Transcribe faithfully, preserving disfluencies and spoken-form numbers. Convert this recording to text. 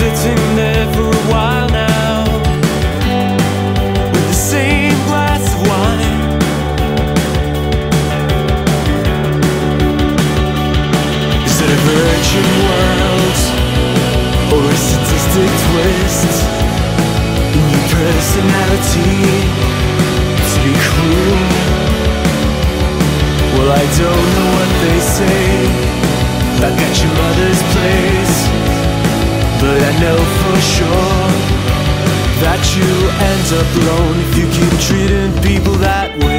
sitting there for a while now, with the same glass of wine. Is it a virgin world, or a sadistic twist in your personality to be cruel? Well, I don't know what they say back at your mother's place, but I know for sure that you end up alone if you keep treating people that way.